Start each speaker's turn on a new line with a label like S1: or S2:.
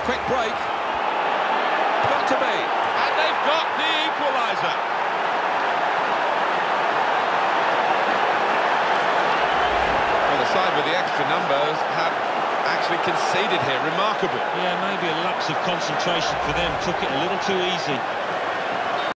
S1: quick break. Got to be.
S2: And they've got the equaliser. Well, the side with the extra numbers have actually conceded here. Remarkable.
S3: Yeah, maybe a lapse of concentration for them. Took it a little too easy.